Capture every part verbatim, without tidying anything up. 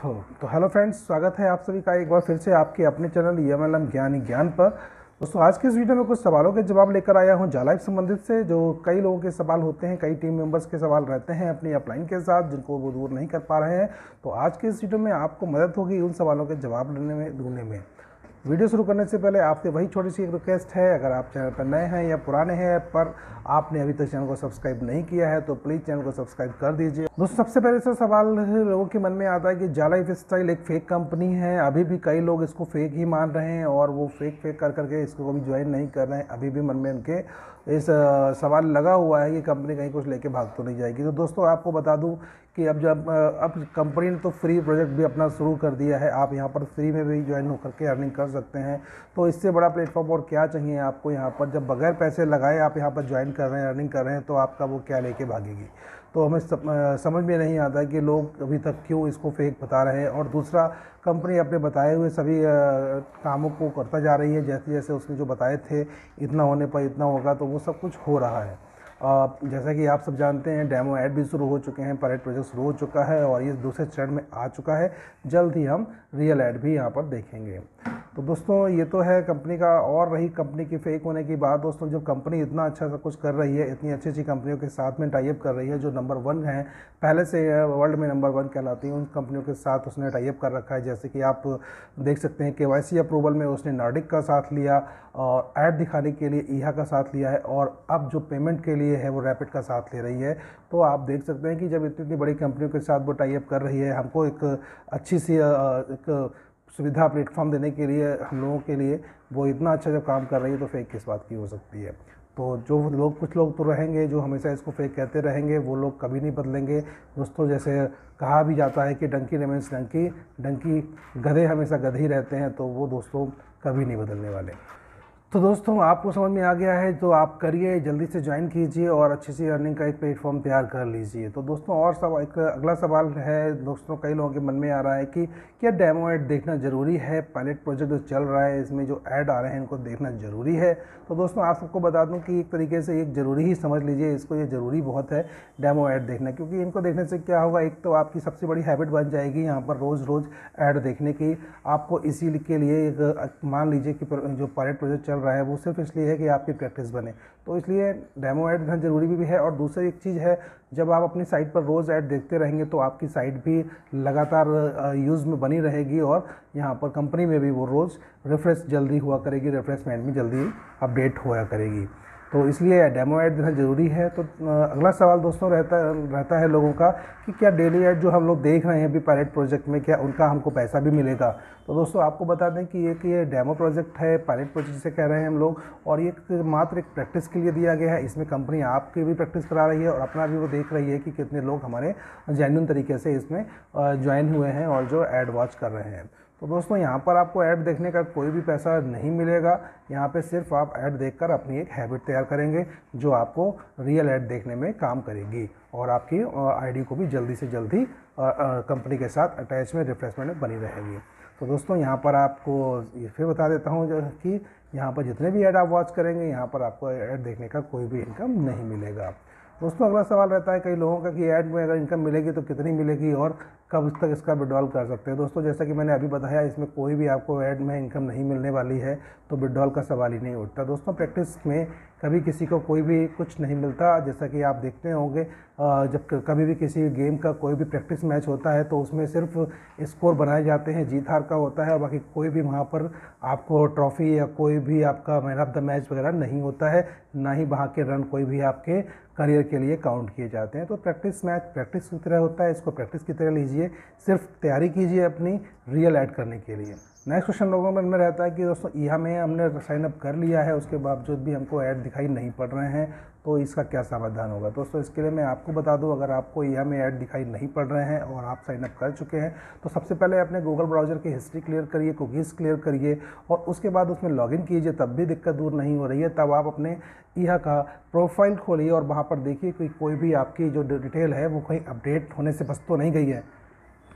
हो तो hello friends, स्वागत है आप सभी का एक बार फिर से आपके अपने channel E M L M ज्ञान ज्ञान पर। दोस्तों, आज के इस वीडियो में कुछ सवालों के जवाब लेकर आया हूं जालाइफ संबंधित से। जो कई लोगों के सवाल होते हैं, कई टीम मेंबर्स के सवाल रहते हैं अपनी अपलाइन के साथ, जिनको वो दूर नहीं कर पा रहे हैं। तो आज के इस वीडियो में आपको मदद होगी उन सवालों के जवाब लेने में ढूंढने में। वीडियो शुरू करने से पहले आपसे वही छोटी सी एक रिक्वेस्ट है, अगर आप चैनल पर नए हैं या पुराने हैं पर आपने अभी तक चैनल को सब्सक्राइब नहीं किया है तो प्लीज़ चैनल को सब्सक्राइब कर दीजिए। दोस्तों, सबसे पहले से सवाल लोगों के मन में आता है कि जालाइफ स्टाइल एक फेक कंपनी है। अभी भी कई लोग इसको फेक ही मान रहे हैं और वो फेक फेक कर करके इसको कभी ज्वाइन नहीं कर रहे हैं। अभी भी मन में उनके इस सवाल लगा हुआ है कि कंपनी कहीं कुछ लेके भाग तो नहीं जाएगी। तो दोस्तों, आपको बता दूं कि अब जब अब कंपनी ने तो फ्री प्रोजेक्ट भी अपना शुरू कर दिया है, आप यहाँ पर फ्री में भी ज्वाइन होकर के अर्निंग कर सकते हैं। तो इससे बड़ा प्लेटफॉर्म और क्या चाहिए आपको। यहाँ पर जब बगैर पैसे लगाए आप यहाँ पर ज्वाइन कर रहे हैं, अर्निंग कर रहे हैं, तो आपका वो क्या लेके भागेगी। तो हमें समझ में नहीं आता कि लोग अभी तक क्यों इसको फेक बता रहे हैं। और दूसरा, कंपनी अपने बताए हुए सभी कामों को करता जा रही है, जैसे जैसे उसने जो बताए थे इतना होने पर इतना होगा, तो वो सब कुछ हो रहा है। जैसा कि आप सब जानते हैं, डेमो ऐड भी शुरू हो चुके हैं, पायलट प्रोजेक्ट शुरू हो चुका है और ये दूसरे चरण में आ चुका है। जल्द ही हम रियल ऐड भी यहाँ पर देखेंगे। तो दोस्तों, ये तो है कंपनी का। और रही कंपनी की फेक होने की बात, दोस्तों जब कंपनी इतना अच्छा सा कुछ कर रही है, इतनी अच्छी अच्छी कंपनियों के साथ में टाइप कर रही है जो नंबर वन है, पहले से वर्ल्ड में नंबर वन कहलाती है, उन कंपनियों के साथ उसने टाइप कर रखा है। जैसे कि आप देख सकते हैं, के वाई सी अप्रूवल में उसने नॉर्डिक का साथ लिया और ऐड दिखाने के लिए ईहा का साथ लिया है, और अब जो पेमेंट के लिए है वो रैपिड का साथ ले रही है। तो आप देख सकते हैं कि जब इतनी इतनी बड़ी कंपनियों के साथ वो टाइप कर रही है, हमको एक अच्छी सी एक सुविधा प्लेटफॉर्म देने के लिए, हम लोगों के लिए वो इतना अच्छा जब काम कर रही है, तो फेक किस बात की हो सकती है। तो जो लोग, कुछ लोग तो रहेंगे जो हमेशा इसको फेक कहते रहेंगे, वो लोग कभी नहीं बदलेंगे। दोस्तों, जैसे कहा भी जाता है कि डंकी रिमेन्स डंकी, डंकी गधे हमेशा गधे ही रहते हैं, तो वो दोस्तों कभी नहीं बदलने वाले। तो दोस्तों, आपको समझ में आ गया है तो आप करिए, जल्दी से ज्वाइन कीजिए और अच्छी सी अर्निंग का एक प्लेटफॉर्म तैयार कर लीजिए। तो दोस्तों, और सब एक अगला सवाल है दोस्तों, कई लोगों के मन में आ रहा है कि क्या डेमो ऐड देखना ज़रूरी है। पायलट प्रोजेक्ट जो चल रहा है, इसमें जो ऐड आ रहे हैं इनको देखना ज़रूरी है। तो दोस्तों, आप सबको बता दूं कि एक तरीके से एक ज़रूरी ही समझ लीजिए इसको, ये ज़रूरी बहुत है डेमो ऐड देखना। क्योंकि इनको देखने से क्या होगा, एक तो आपकी सबसे बड़ी हैबिट बन जाएगी यहाँ पर रोज़ रोज़ ऐड देखने की। आपको इसी के लिए एक, मान लीजिए कि जो पायलट प्रोजेक्ट चल रहा है वो सिर्फ इसलिए है कि आपकी प्रैक्टिस बने, तो इसलिए डेमो ऐड देखना ज़रूरी भी है। और दूसरी एक चीज़ है, जब आप अपनी साइट पर रोज़ ऐड देखते रहेंगे तो आपकी साइट भी लगातार यूज़ में बनी रहेगी और यहाँ पर कंपनी में भी वो रोज़ रिफ्रेश जल्दी हुआ करेगी, रिफ्रेशमेंट भी जल्दी अपडेट हुआ करेगी। तो इसलिए डेमो ऐड देना ज़रूरी है। तो अगला सवाल दोस्तों रहता रहता है लोगों का कि क्या डेली ऐड जो हम लोग देख रहे हैं अभी पायलट प्रोजेक्ट में, क्या उनका हमको पैसा भी मिलेगा। तो दोस्तों, आपको बता दें कि एक ये डेमो प्रोजेक्ट है, पायलट प्रोजेक्ट जिसे कह रहे हैं हम लोग, और ये मात्र एक प्रैक्टिस के लिए दिया गया है। इसमें कंपनी आपकी भी प्रैक्टिस करा रही है और अपना भी वो देख रही है कि कितने लोग हमारे जेन्युइन तरीके से इसमें ज्वाइन हुए हैं और जो ऐड वॉच कर रहे हैं। तो दोस्तों, यहाँ पर आपको ऐड देखने का कोई भी पैसा नहीं मिलेगा। यहाँ पे सिर्फ आप ऐड देखकर अपनी एक हैबिट तैयार करेंगे जो आपको रियल ऐड देखने में काम करेगी और आपकी आईडी को भी जल्दी से जल्दी कंपनी के साथ अटैच में, रिफ्रेशमेंट में बनी रहेगी। तो दोस्तों, यहाँ पर आपको ये फिर बता देता हूँ कि यहाँ पर जितने भी ऐड आप वॉच करेंगे, यहाँ पर आपको ऐड देखने का कोई भी इनकम नहीं मिलेगा। दोस्तों, अगला सवाल रहता है कई लोगों का कि ऐड में अगर इनकम मिलेगी तो कितनी मिलेगी और कब तक इसका विड्रॉल कर सकते हैं। दोस्तों, जैसा कि मैंने अभी बताया, इसमें कोई भी आपको ऐड में इनकम नहीं मिलने वाली है, तो विड्रॉल का सवाल ही नहीं उठता। दोस्तों, प्रैक्टिस में कभी किसी को कोई भी कुछ नहीं मिलता। जैसा कि आप देखते होंगे, जब कभी भी किसी गेम का कोई भी प्रैक्टिस मैच होता है तो उसमें सिर्फ स्कोर बनाए जाते हैं, जीत हार का होता है, और बाकी कोई भी वहाँ पर आपको ट्रॉफी या कोई भी आपका मैन ऑफ द मैच वगैरह नहीं होता है, ना ही वहाँ के रन कोई भी आपके करियर के लिए काउंट किए जाते हैं। तो प्रैक्टिस मैच प्रैक्टिस की तरह होता है, इसको प्रैक्टिस की तरह लीजिए, सिर्फ तैयारी कीजिए अपनी रियल ऐड करने के लिए। नेक्स्ट क्वेश्चन लोगों में में रहता है कि दोस्तों, ईहा में हमने साइन अप कर लिया है, उसके बावजूद भी हमको ऐड दिखाई नहीं पड़ रहे हैं, तो इसका क्या समाधान होगा। दोस्तों, इसके लिए मैं आपको बता दूं, अगर आपको ईहा में ऐड दिखाई नहीं पड़ रहे हैं और आप साइन अप कर चुके हैं, तो सबसे पहले अपने गूगल ब्राउज़र की हिस्ट्री क्लियर करिए, कुकीज़ क्लियर करिए और उसके बाद उसमें लॉगिन कीजिए। तब भी दिक्कत दूर नहीं हो रही है, तब आप अपने ईहा का प्रोफाइल खोलिए और वहाँ पर देखिए कि कोई भी आपकी जो डिटेल है वो कहीं अपडेट होने से बस तो नहीं गई है।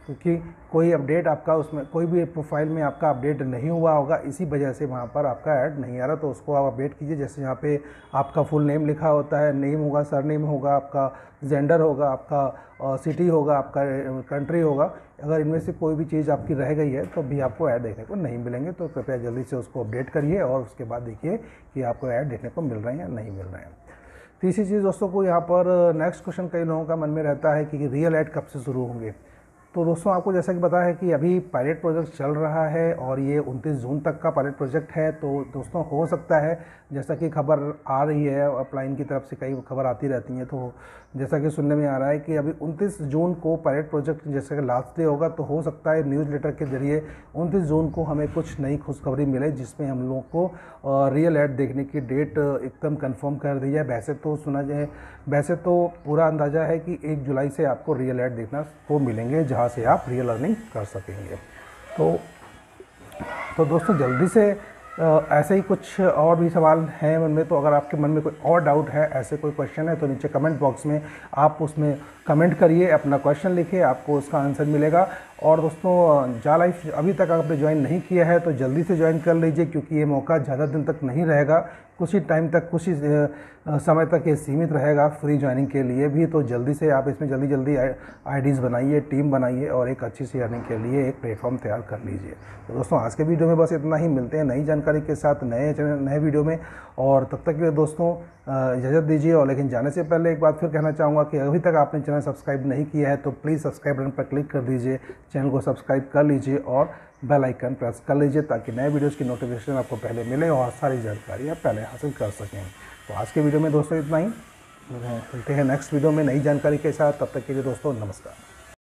क्योंकि कोई अपडेट आपका उसमें, कोई भी प्रोफाइल में आपका अपडेट नहीं हुआ होगा, इसी वजह से वहाँ पर आपका ऐड नहीं आ रहा। तो उसको आप अपडेट कीजिए। जैसे यहाँ पे आपका फुल नेम लिखा होता है, नेम होगा, सरनेम होगा, आपका जेंडर होगा, आपका सिटी होगा, आपका कंट्री होगा। अगर इनमें से कोई भी चीज़ आपकी रह गई है तो भी आपको ऐड देखने को नहीं मिलेंगे। तो कृपया जल्दी से उसको अपडेट करिए और उसके बाद देखिए कि आपको ऐड देखने को मिल रहे हैं या नहीं मिल रहे हैं। तीसरी चीज़ दोस्तों को यहाँ पर नेक्स्ट क्वेश्चन कई लोगों का मन में रहता है कि रियल ऐड कब से शुरू होंगे। तो दोस्तों आपको जैसा कि पता है कि अभी पायलट प्रोजेक्ट चल रहा है और ये उनतीस जून तक का पायलट प्रोजेक्ट है। तो दोस्तों हो सकता है, जैसा कि खबर आ रही है अपलाइन की तरफ से, कई खबर आती रहती हैं, तो जैसा कि सुनने में आ रहा है कि अभी उनतीस जून को पायलट प्रोजेक्ट जैसे कि लास्ट डे होगा। तो हो सकता है न्यूज़ लेटर के जरिए उनतीस जून को हमें कुछ नई खुशखबरी मिले जिसमें हम लोग को रियल ऐड देखने की डेट एकदम कंफर्म कर दी है। वैसे तो सुना जाए, वैसे तो पूरा अंदाज़ा है कि एक जुलाई से आपको रियल ऐड देखना को मिलेंगे, जहाँ से आप रियल अर्निंग कर सकेंगे। तो तो दोस्तों जल्दी से ऐसे ही कुछ और भी सवाल हैं मन में, तो अगर आपके मन में कोई और डाउट है, ऐसे कोई क्वेश्चन है, तो नीचे कमेंट बॉक्स में आप उसमें कमेंट करिए, अपना क्वेश्चन लिखिए, आपको उसका आंसर मिलेगा। और दोस्तों जा लाइफ अभी तक आपने ज्वाइन नहीं किया है तो जल्दी से ज्वाइन कर लीजिए, क्योंकि ये मौका ज़्यादा दिन तक नहीं रहेगा, कुछ ही टाइम तक, कुछ ही समय तक ये सीमित रहेगा फ्री ज्वाइनिंग के लिए भी। तो जल्दी से आप इसमें जल्दी जल्दी आईडीज़ बनाइए, टीम बनाइए और एक अच्छी सी अर्निंग के लिए एक प्लेटफॉर्म तैयार कर लीजिए। तो दोस्तों आज के वीडियो में बस इतना ही। मिलते हैं नई जानकारी के साथ नए नए वीडियो में, और तब तक के लिए दोस्तों इजाज़त दीजिए। और लेकिन जाने से पहले एक बात फिर कहना चाहूँगा कि अभी तक आपने चैनल सब्सक्राइब नहीं किया है तो प्लीज़ सब्सक्राइब बटन पर क्लिक कर दीजिए, चैनल को सब्सक्राइब कर लीजिए और बेल आइकन प्रेस कर लीजिए, ताकि नए वीडियोज़ की नोटिफिकेशन आपको पहले मिले और सारी जानकारी आप पहले हासिल कर सकें। तो आज के वीडियो में दोस्तों इतना ही। मिलते हैं नेक्स्ट वीडियो में नई जानकारी के साथ। तब तक के लिए दोस्तों नमस्कार।